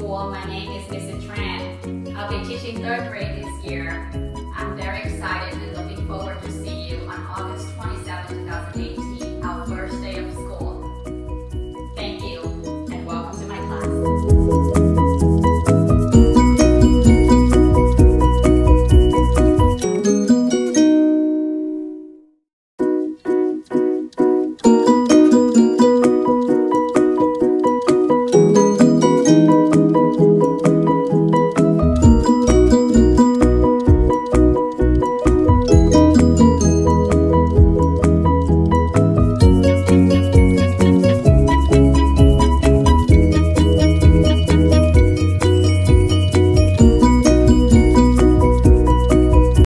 school. My name is Mrs. Tran. I'll be teaching 3rd grade this year. I'm very excited